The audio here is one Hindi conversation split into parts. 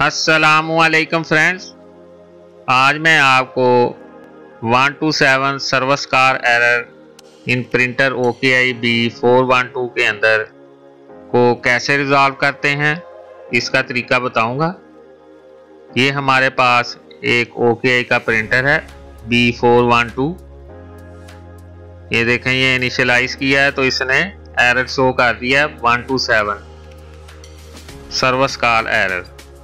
अस्सलामुअलैकुम फ्रेंड्स, आज मैं आपको 127 service call error in printer OKI B412 के अंदर को कैसे रिजॉल्व करते हैं इसका तरीका बताऊंगा। ये हमारे पास एक OKI का प्रिंटर है B412। ये देखें, ये इनिशियलाइज किया है तो इसने एरर शो कर दिया है 127 सर्विस कार एरर।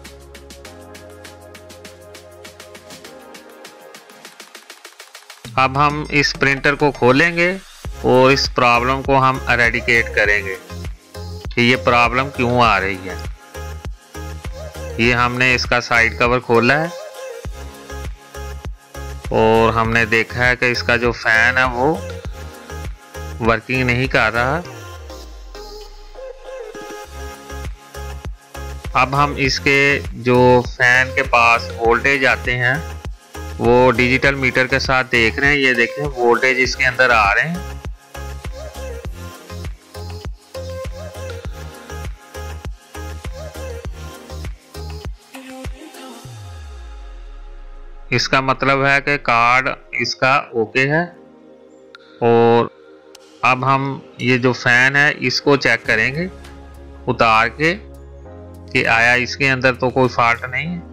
अब हम इस प्रिंटर को खोलेंगे और इस प्रॉब्लम को हम एरेडिकेट करेंगे कि ये प्रॉब्लम क्यों आ रही है। ये हमने इसका साइड कवर खोला है और हमने देखा है कि इसका जो फैन है वो वर्किंग नहीं कर रहा। अब हम इसके जो फैन के पास वोल्टेज आते हैं वो डिजिटल मीटर के साथ देख रहे हैं। ये देखें, वोल्टेज इसके अंदर आ रहे हैं। इसका मतलब है कि कार्ड इसका ओके है। और अब हम ये जो फैन है इसको चेक करेंगे उतार के कि आया इसके अंदर तो कोई फॉल्ट नहीं है।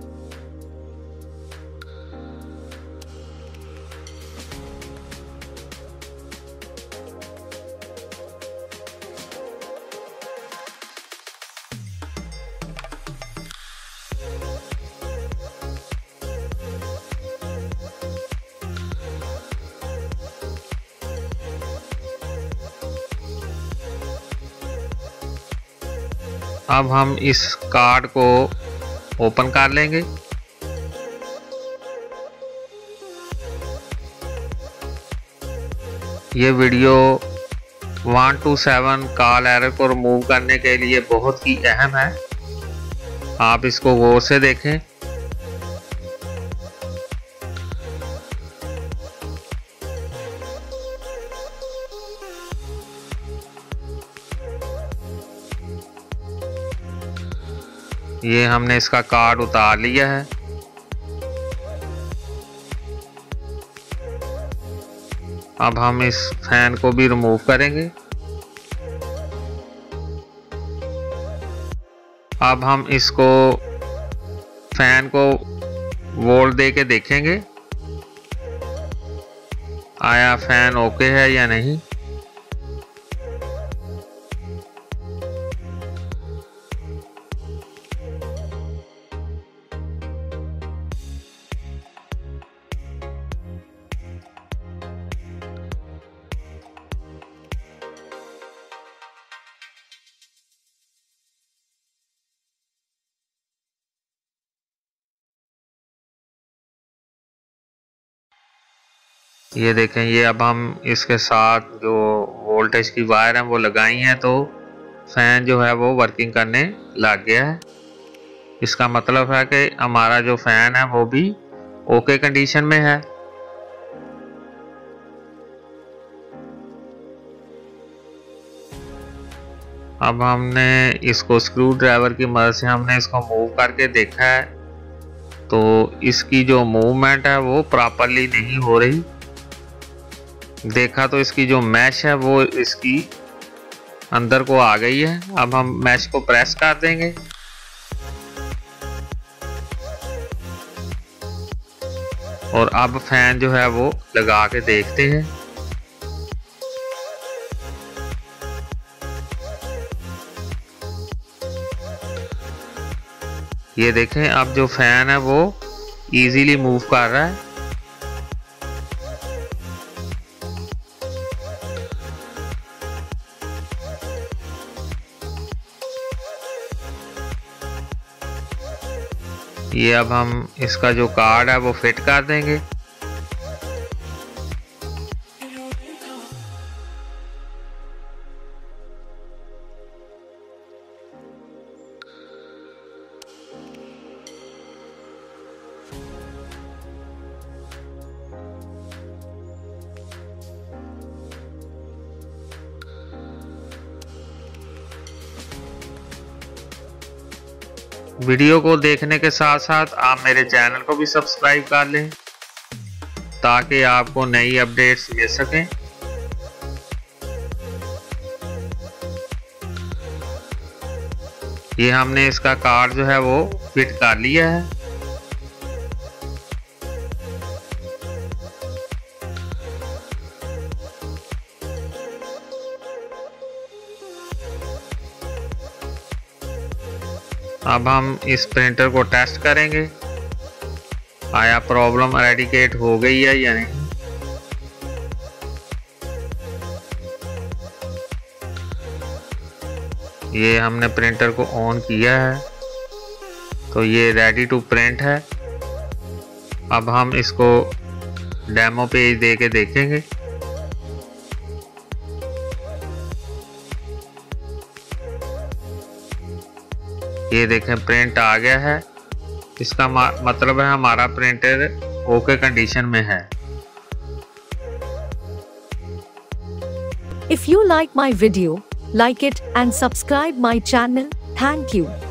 अब हम इस कार्ड को ओपन कर लेंगे। ये वीडियो 127 कॉल एरर को रिमूव करने के लिए बहुत ही अहम है, आप इसको गौर से देखें। ये हमने इसका कार्ड उतार लिया है। अब हम इस फैन को भी रिमूव करेंगे। अब हम इसको फैन को वोल्ट दे के देखेंगे आया फैन ओके है या नहीं। ये देखें, ये अब हम इसके साथ जो वोल्टेज की वायर है वो लगाई है तो फैन जो है वो वर्किंग करने लग गया है। इसका मतलब है कि हमारा जो फैन है वो भी ओके कंडीशन में है। अब हमने इसको स्क्रू ड्राइवर की मदद से हमने इसको मूव करके देखा है तो इसकी जो मूवमेंट है वो प्रॉपरली नहीं हो रही। देखा तो इसकी जो मैश है वो इसकी अंदर को आ गई है। अब हम मैश को प्रेस कर देंगे और अब फैन जो है वो लगा के देखते हैं। ये देखें, अब जो फैन है वो इजीली मूव कर रहा है। ये अब हम इसका जो कार्ड है वो फिट कर देंगे। वीडियो को देखने के साथ साथ आप मेरे चैनल को भी सब्सक्राइब कर लें ताकि आपको नई अपडेट्स मिल सकें। ये हमने इसका कार्ड जो है वो फिट कर लिया है। अब हम इस प्रिंटर को टेस्ट करेंगे आया प्रॉब्लम एरेडिकेट हो गई है या नहीं। ये हमने प्रिंटर को ऑन किया है तो ये रेडी टू प्रिंट है। अब हम इसको डेमो पेज दे के देखेंगे। ये देखें प्रिंट आ गया है। इसका मतलब है हमारा प्रिंटर ओके कंडीशन में है। If you like my video, like it and subscribe my channel. Thank you.